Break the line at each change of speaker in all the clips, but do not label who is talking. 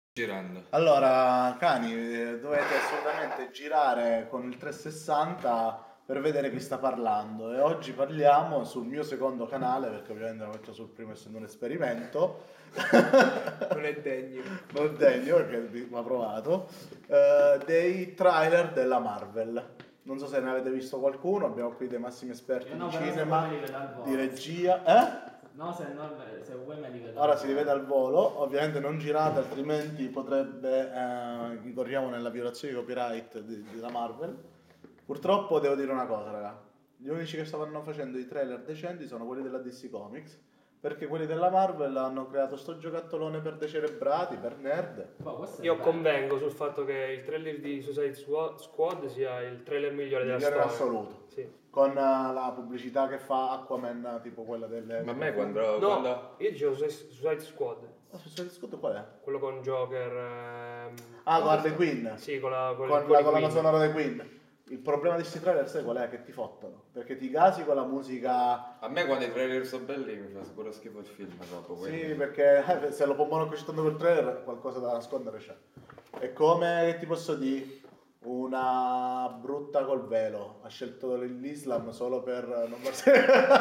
Girando.
Allora, cani, dovete assolutamente girare con il 360 per vedere chi sta parlando. E oggi parliamo sul mio secondo canale, perché ovviamente lo metto sul primo essendo un esperimento.
Non è degno.
Non è degno perché mi ha provato. Dei trailer della Marvel. Non so se ne avete visto qualcuno, abbiamo qui dei massimi esperti di cinema, di regia.
No, se vuoi me li vedo.
Ora si rivede al volo, ovviamente non girate, altrimenti potrebbe incorriamo nella violazione di copyright della Marvel. Purtroppo devo dire una cosa, raga. Gli unici che stavano facendo i trailer decenti sono quelli della DC Comics, perché quelli della Marvel hanno creato sto giocattolone per decerebrati, per nerd.
Io convengo sul fatto che il trailer di Suicide Squad sia il trailer migliore della
Migliore in
storia.
assoluto.
Sì.
Con la pubblicità che fa Aquaman, tipo quella delle...
Ma a me quando...
No, io dicevo Suicide Squad.
Suicide Squad qual è?
Quello con Joker.
Ah, con Harley Quinn.
Sì, con la
colonna sonora di Queen. Il problema di questi trailer sai qual è? Che ti fottono. Perché ti gasi con la musica.
A me quando i trailer sono belli mi fa pure schifo il film dopo.
Sì,
quindi...
perché se lo pongono accettando quel trailer qualcosa da nascondere c'è. È come, che ti posso dire, una brutta col velo. Ha scelto l'Islam solo per non farsi...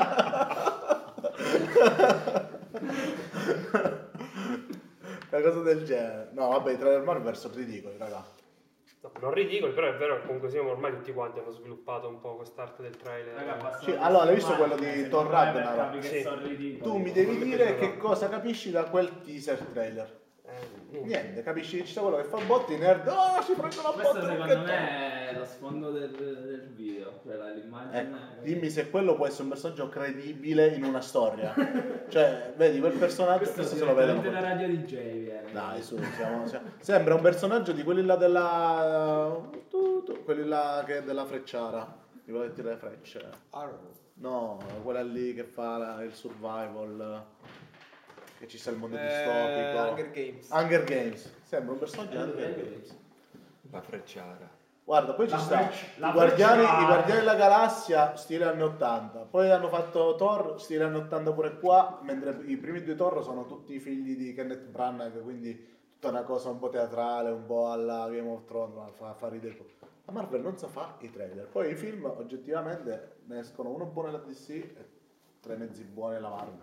Una cosa del genere. No, vabbè, i trailer Marvel sono ridicoli, raga.
No, non ridicoli, però è vero che comunque siamo ormai tutti quanti hanno sviluppato un po' quest'arte del trailer.
Raga,
Sì, allora hai visto quello di Thor Ragnarok?
Sì.
Tu mi devi dire che cosa capisci da quel teaser trailer.
Niente.
Niente, capisci che ci sta quello che fa botti, i nerd, ci prendono a
Questo
botte.
secondo me è lo sfondo del video, cioè l'immagine.
Dimmi se quello può essere un personaggio credibile in una storia. Cioè, vedi, quel personaggio, questo se lo vedono.
la radio DJ viene.
Dai, su, sembra un personaggio di quelli là della... quelli là che è della frecciara, di quelli che tira le frecce. No, quella lì che fa il survival, che ci sta il mondo distopico. Hunger Games. Sembra un personaggio di Hunger Games.
La frecciara.
Guarda, poi ci sta i Guardiani della Galassia stile anni 80, poi hanno fatto Thor stile anni 80 pure qua, mentre i primi due Thor sono tutti i figli di Kenneth Branagh, quindi tutta una cosa un po' teatrale, un po' alla Game of Thrones, fa ridere. La Marvel non sa fare i trailer, poi i film oggettivamente ne escono uno buono la DC e tre mezzi buoni la Marvel.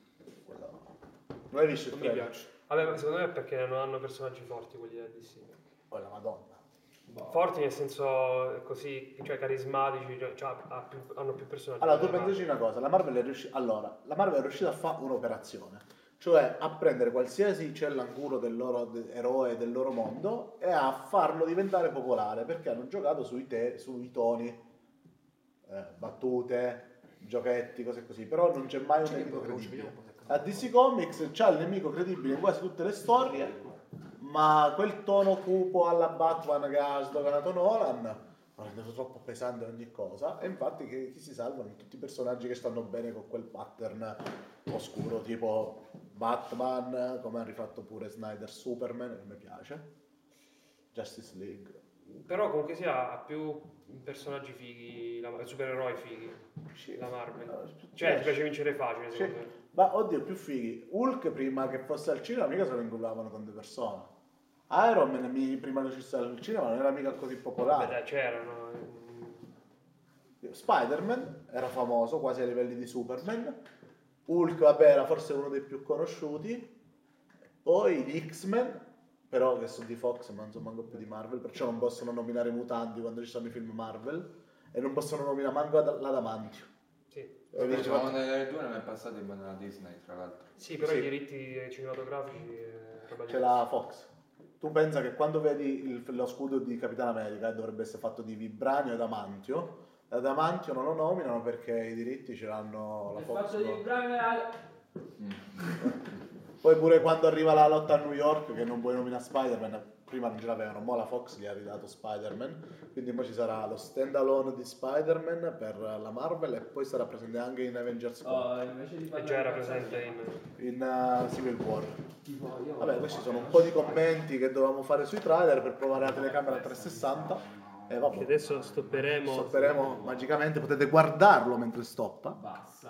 Non hai visto il
Non mi
trailer?
piace. Vabbè, ma secondo me è perché non hanno personaggi forti quelli da DC.
Oh la Madonna.
Forti nel senso così, cioè carismatici, cioè hanno più personaggi.
Allora, tu pensaci una cosa, la Marvel è riuscita a fare un'operazione, cioè a prendere qualsiasi cellancuro del loro eroe, del loro mondo e a farlo diventare popolare, perché hanno giocato sui toni, battute, giochetti, cose così, però non c'è mai un nemico credibile. A DC Comics c'ha il nemico credibile in quasi tutte le storie, ma quel tono cupo alla Batman che ha sdoganato Nolan ha reso troppo pesante ogni cosa, e infatti chi si salvano? Tutti i personaggi che stanno bene con quel pattern oscuro, tipo Batman, come ha rifatto pure Snyder, Superman, che mi piace, Justice League.
Però comunque sia ha più personaggi fighi, supereroi fighi,
Sì.
la Marvel. Cioè ti piace vincere facile, secondo me.
Ma oddio, più fighi. Hulk prima che fosse al cinema mica se lo ingullavano tante persone. Iron Man prima che uscisse al cinema non era mica così popolare.
Beh, dai, c'erano.
Spider-Man era famoso quasi ai livelli di Superman. Hulk, vabbè, era forse uno dei più conosciuti. Poi gli X-Men, però che sono di Fox, ma non so manco più di Marvel, perciò non possono nominare i mutanti quando ci sono i film Marvel, e non possono nominare manco l'Adamantio.
Sì.
Diciamo nelle due non è passato in mano alla Disney, tra l'altro.
Sì, però
Sì.
i diritti cinematografici
C'è la Fox. Tu pensa che quando vedi lo scudo di Capitano America dovrebbe essere fatto di vibranio e adamantio. L'adamantio non lo nominano perché i diritti ce l'hanno la
Il
Fox.
fatto di
Poi pure quando arriva la lotta a New York, che non puoi nominare Spider-Man, prima non ce l'avevano, mo la Fox gli ha ridato Spider-Man, quindi poi ci sarà lo stand-alone di Spider-Man per la Marvel e poi sarà presente anche in Avengers 4.
Invece di
e già era presente
in Civil War.
io
Vabbè, questi sono un po' di commenti che dovevamo fare sui trailer per provare la telecamera a 360. E vabbè,
Adesso stopperemo
magicamente, potete guardarlo mentre stoppa.
basta.